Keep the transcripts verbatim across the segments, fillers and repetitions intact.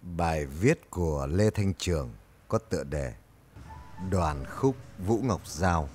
Bài viết của Lê Thanh Trường có tựa đề Đoàn khúc Vũ Ngọc Giao.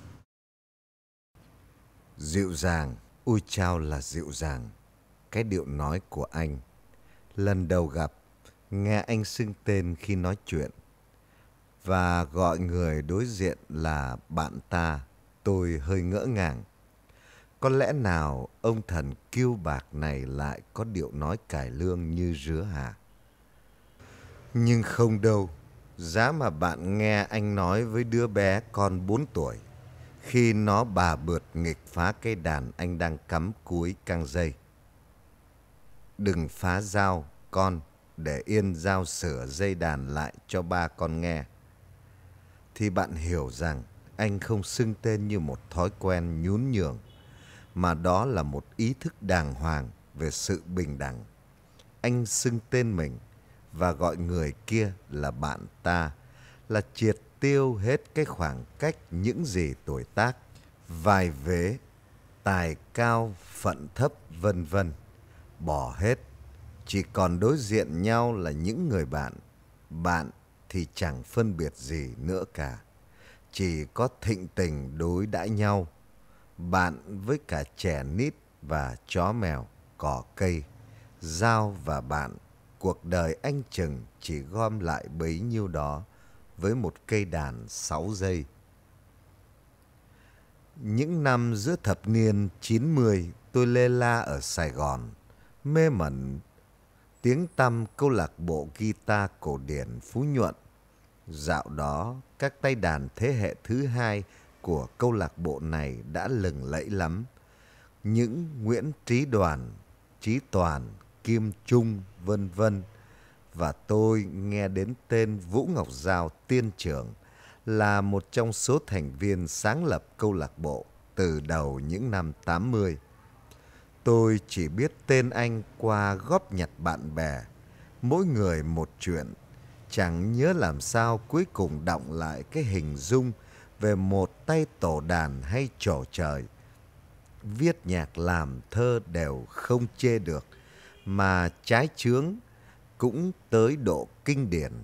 Dịu dàng, ôi chao là dịu dàng, cái điệu nói của anh. Lần đầu gặp, nghe anh xưng tên khi nói chuyện và gọi người đối diện là bạn ta, tôi hơi ngỡ ngàng. Có lẽ nào ông thần kiêu bạc này lại có điệu nói cải lương như rứa hả? Nhưng không đâu, giá mà bạn nghe anh nói với đứa bé con bốn tuổi khi nó bà bượt nghịch phá cây đàn anh đang cắm cúi căng dây. Đừng phá dao con, để yên dao sửa dây đàn lại cho ba con nghe. Thì bạn hiểu rằng anh không xưng tên như một thói quen nhún nhường, mà đó là một ý thức đàng hoàng về sự bình đẳng. Anh xưng tên mình và gọi người kia là bạn ta, là triệt tiêu hết cái khoảng cách những gì tuổi tác, vai vế, tài cao, phận thấp, vân vân. Bỏ hết, chỉ còn đối diện nhau là những người bạn. Bạn thì chẳng phân biệt gì nữa cả, chỉ có thịnh tình đối đãi nhau. Bạn với cả trẻ nít và chó mèo, cỏ cây, dao và bạn. Cuộc đời anh chừng chỉ gom lại bấy nhiêu đó với một cây đàn sáu dây. Những năm giữa thập niên chín mươi, tôi lê la ở Sài Gòn, mê mẩn tiếng tăm câu lạc bộ guitar cổ điển Phú Nhuận. Dạo đó, các tay đàn thế hệ thứ hai của câu lạc bộ này đã lừng lẫy lắm. Những Nguyễn Trí Đoàn, Trí Toàn, Kim Trung, vân vân. Và tôi nghe đến tên Vũ Ngọc Giao tiên trưởng, là một trong số thành viên sáng lập câu lạc bộ từ đầu những năm tám mươi. Tôi chỉ biết tên anh qua góp nhặt bạn bè, mỗi người một chuyện, chẳng nhớ làm sao cuối cùng đọng lại cái hình dung về một tay tổ đàn hay trổ trời. Viết nhạc làm thơ đều không chê được, mà trái chướng cũng tới độ kinh điển.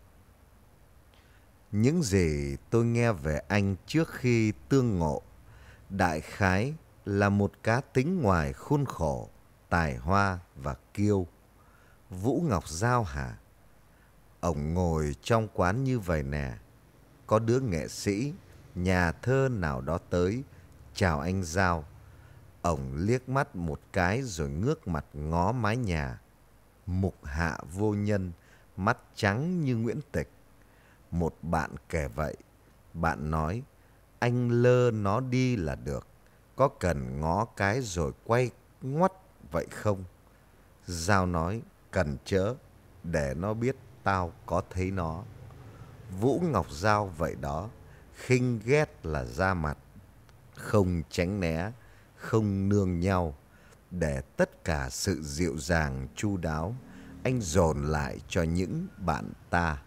Những gì tôi nghe về anh trước khi tương ngộ, đại khái là một cá tính ngoài khuôn khổ, tài hoa và kiêu. Vũ Ngọc Giao hả? Ổng ngồi trong quán như vậy nè, có đứa nghệ sĩ, nhà thơ nào đó tới, chào anh Giao. Ổng liếc mắt một cái rồi ngước mặt ngó mái nhà. Mục hạ vô nhân, mắt trắng như Nguyễn Tịch. Một bạn kể vậy, bạn nói, anh lơ nó đi là được, có cần ngó cái rồi quay ngoắt vậy không? Giao nói, cần chớ, để nó biết tao có thấy nó. Vũ Ngọc Giao vậy đó, khinh ghét là ra mặt, không tránh né, không nương nhau, để tất cả sự dịu dàng chu đáo anh dồn lại cho những bạn ta.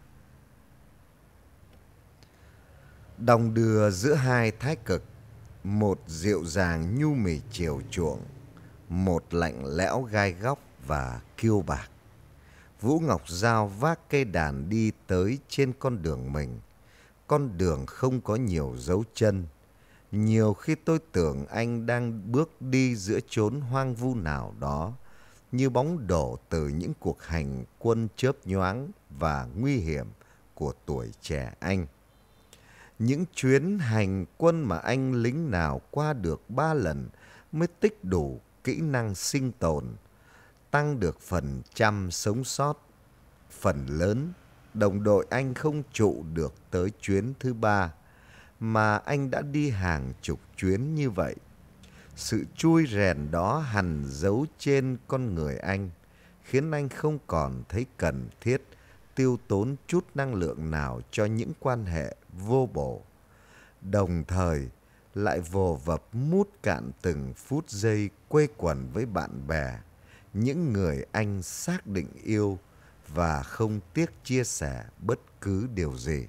Đong đưa giữa hai thái cực, một dịu dàng nhu mì chiều chuộng, một lạnh lẽo gai góc và kiêu bạc. Vũ Ngọc Giao vác cây đàn đi tới trên con đường mình, con đường không có nhiều dấu chân. Nhiều khi tôi tưởng anh đang bước đi giữa chốn hoang vu nào đó, như bóng đổ từ những cuộc hành quân chớp nhoáng và nguy hiểm của tuổi trẻ anh. Những chuyến hành quân mà anh lính nào qua được ba lần mới tích đủ kỹ năng sinh tồn, tăng được phần trăm sống sót. Phần lớn, đồng đội anh không trụ được tới chuyến thứ ba, mà anh đã đi hàng chục chuyến như vậy. Sự chui rèn đó hằn dấu trên con người anh, khiến anh không còn thấy cần thiết tiêu tốn chút năng lượng nào cho những quan hệ vô bổ. Đồng thời, lại vồ vập mút cạn từng phút giây quây quần với bạn bè, những người anh xác định yêu và không tiếc chia sẻ bất cứ điều gì.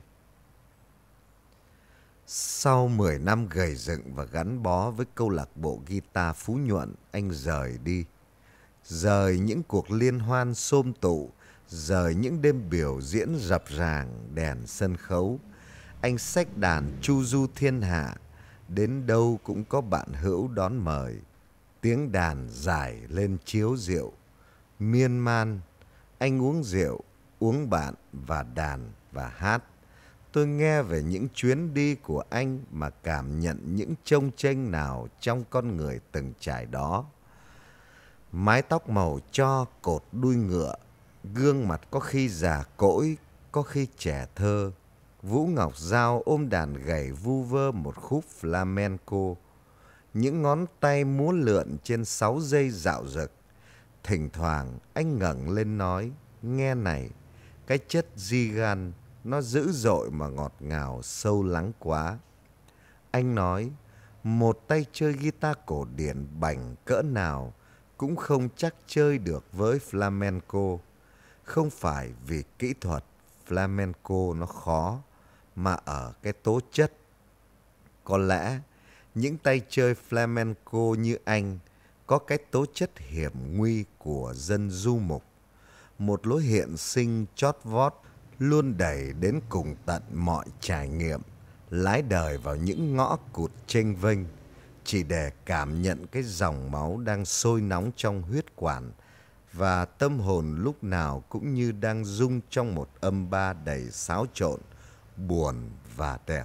Sau mười năm gầy dựng và gắn bó với câu lạc bộ guitar Phú Nhuận, anh rời đi. Rời những cuộc liên hoan xôm tụ, Rời những đêm biểu diễn rập ràng đèn sân khấu, anh xách đàn chu du thiên hạ, đến đâu cũng có bạn hữu đón mời. Tiếng đàn giải lên chiếu rượu, miên man, anh uống rượu, uống bạn và đàn và hát. Tôi nghe về những chuyến đi của anh mà cảm nhận những chông chênh nào trong con người từng trải đó. Mái tóc màu cho cột đuôi ngựa, gương mặt có khi già cỗi, có khi trẻ thơ. Vũ Ngọc Giao ôm đàn gảy vu vơ một khúc flamenco. Những ngón tay múa lượn trên sáu dây dạo dực. Thỉnh thoảng anh ngẩng lên nói, nghe này, cái chất Gigan nó dữ dội mà ngọt ngào sâu lắng quá. Anh nói, một tay chơi guitar cổ điển bảnh cỡ nào cũng không chắc chơi được với flamenco. Không phải vì kỹ thuật flamenco nó khó, mà ở cái tố chất. Có lẽ những tay chơi flamenco như anh có cái tố chất hiểm nguy của dân du mục. Một lối hiện sinh chót vót luôn đẩy đến cùng tận mọi trải nghiệm, lái đời vào những ngõ cụt chênh vênh, chỉ để cảm nhận cái dòng máu đang sôi nóng trong huyết quản, và tâm hồn lúc nào cũng như đang rung trong một âm ba đầy xáo trộn, buồn và đẹp.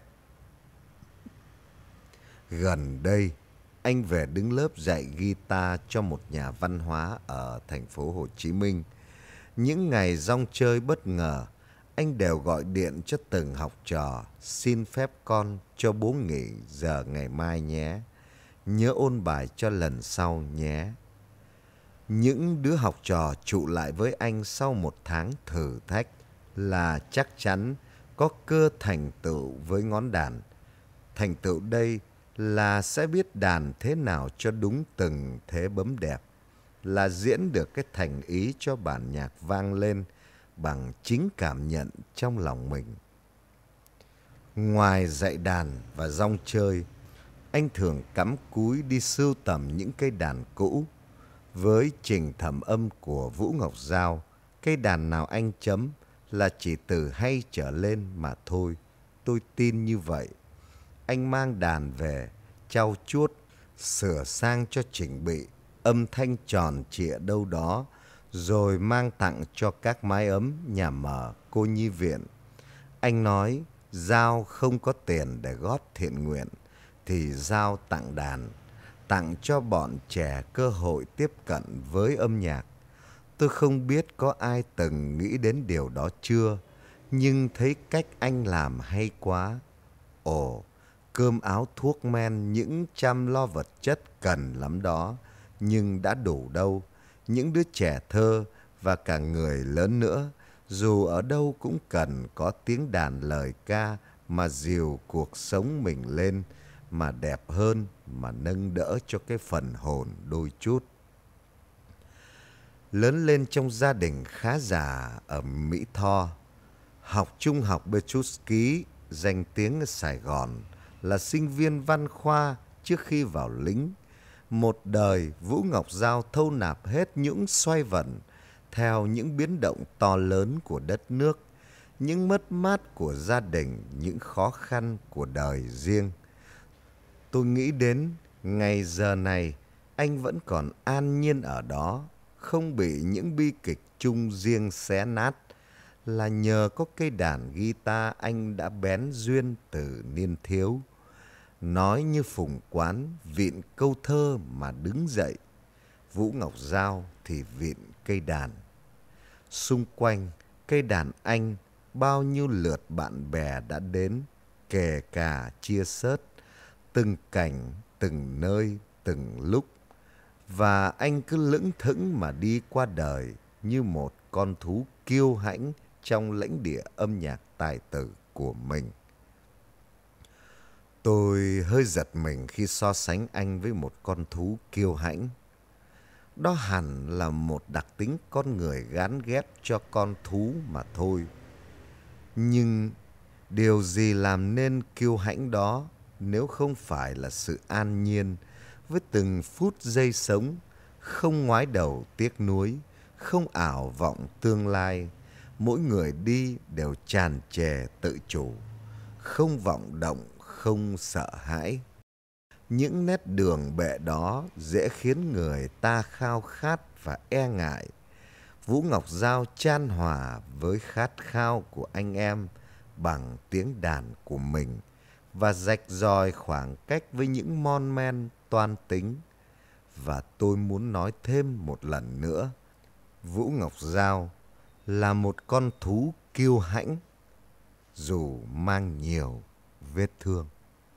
Gần đây, anh về đứng lớp dạy guitar cho một nhà văn hóa ở thành phố Hồ Chí Minh. Những ngày rong chơi bất ngờ, anh đều gọi điện cho từng học trò, xin phép con cho bố nghỉ giờ ngày mai nhé. Nhớ ôn bài cho lần sau nhé. Những đứa học trò trụ lại với anh sau một tháng thử thách là chắc chắn có cơ thành tựu với ngón đàn. Thành tựu đây là sẽ biết đàn thế nào cho đúng từng thế bấm đẹp, là diễn được cái thành ý cho bản nhạc vang lên bằng chính cảm nhận trong lòng mình. Ngoài dạy đàn và rong chơi, anh thường cắm cúi đi sưu tầm những cây đàn cũ. Với trình thẩm âm của Vũ Ngọc Giao, cây đàn nào anh chấm là chỉ từ hay trở lên mà thôi. Tôi tin như vậy. Anh mang đàn về, trau chuốt, sửa sang cho chỉnh bị, âm thanh tròn trịa đâu đó, rồi mang tặng cho các mái ấm, nhà mở, cô nhi viện. Anh nói, Giao không có tiền để góp thiện nguyện, thì Giao tặng đàn, tặng cho bọn trẻ cơ hội tiếp cận với âm nhạc. Tôi không biết có ai từng nghĩ đến điều đó chưa, nhưng thấy cách anh làm hay quá. Ồ, cơm áo thuốc men, những chăm lo vật chất cần lắm đó, nhưng đã đủ đâu. Những đứa trẻ thơ và cả người lớn nữa, dù ở đâu cũng cần có tiếng đàn lời ca mà dìu cuộc sống mình lên, mà đẹp hơn, mà nâng đỡ cho cái phần hồn đôi chút. Lớn lên trong gia đình khá giả ở Mỹ Tho, học trung học Petruski, danh tiếng ở Sài Gòn, là sinh viên văn khoa trước khi vào lính. Một đời Vũ Ngọc Giao thâu nạp hết những xoay vần theo những biến động to lớn của đất nước, những mất mát của gia đình, những khó khăn của đời riêng. Tôi nghĩ đến ngày giờ này anh vẫn còn an nhiên ở đó, không bị những bi kịch chung riêng xé nát, là nhờ có cây đàn guitar anh đã bén duyên từ niên thiếu. Nói như Phùng Quán vịn câu thơ mà đứng dậy, Vũ Ngọc Giao thì vịn cây đàn. Xung quanh cây đàn anh, bao nhiêu lượt bạn bè đã đến, kể cả chia sớt, từng cảnh, từng nơi, từng lúc. Và anh cứ lững thững mà đi qua đời như một con thú kiêu hãnh trong lãnh địa âm nhạc tài tử của mình. Tôi hơi giật mình khi so sánh anh với một con thú kiêu hãnh. Đó hẳn là một đặc tính con người gán ghép cho con thú mà thôi. Nhưng điều gì làm nên kiêu hãnh đó nếu không phải là sự an nhiên với từng phút giây sống, không ngoái đầu tiếc nuối, không ảo vọng tương lai, mỗi người đi đều tràn trề tự chủ, không vọng động, không sợ hãi. Những nét đường bệ đó dễ khiến người ta khao khát và e ngại. Vũ Ngọc Giao chan hòa với khát khao của anh em bằng tiếng đàn của mình và rạch ròi khoảng cách với những mon men toan tính. Và tôi muốn nói thêm một lần nữa, Vũ Ngọc Giao là một con thú kiêu hãnh dù mang nhiều vết thương.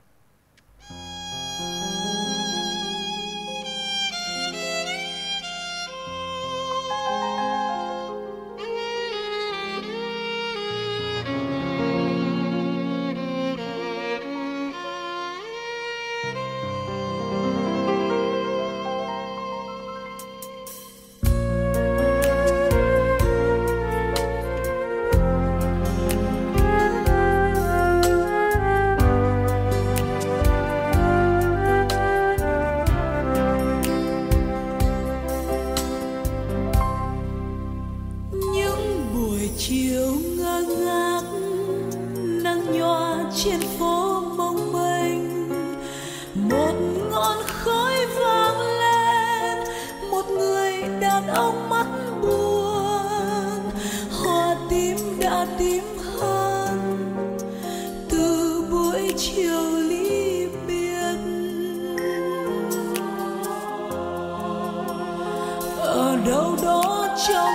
Chiều ngơ ngác nắng nhòa trên phố mong manh, một ngọn khói vang lên, một người đàn ông mắt buồn, hoa tím đã tím hơn từ buổi chiều ly biệt. Ở đâu đó trong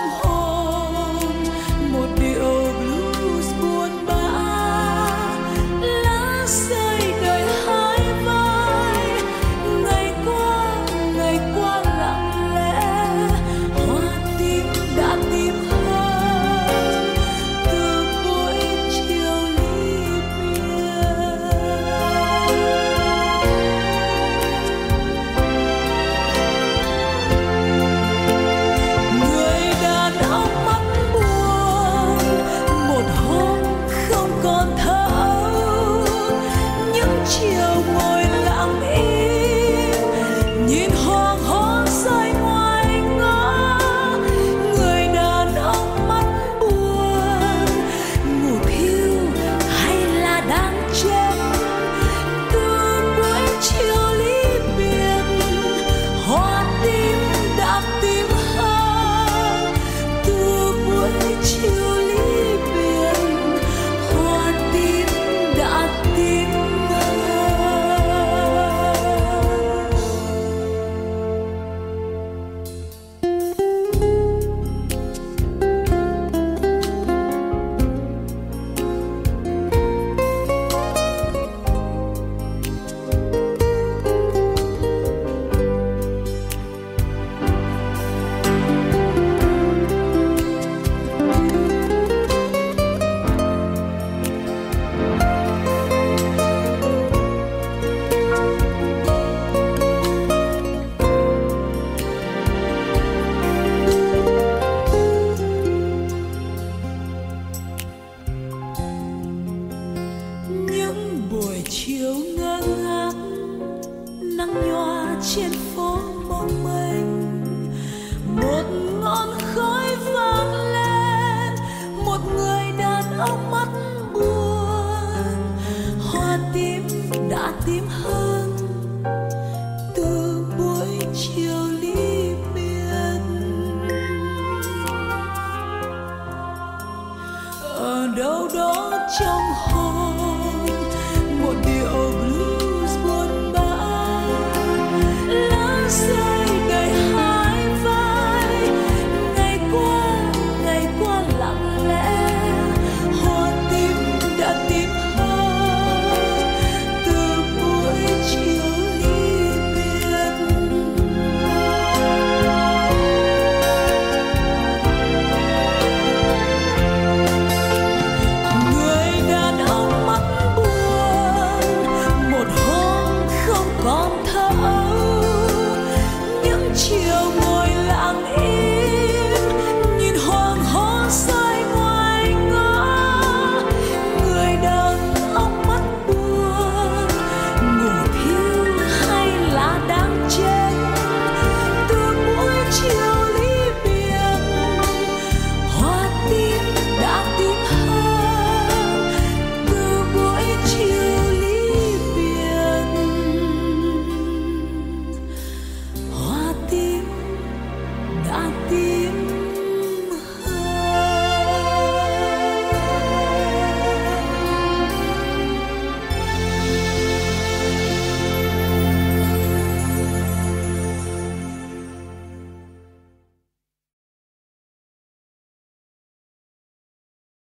trên phố mong manh, một ngọn khói vang lên, một người đàn ông mắt buồn, hoa tím đã tím hơn từ buổi chiều ly biệt. Ở đâu đó trong hồn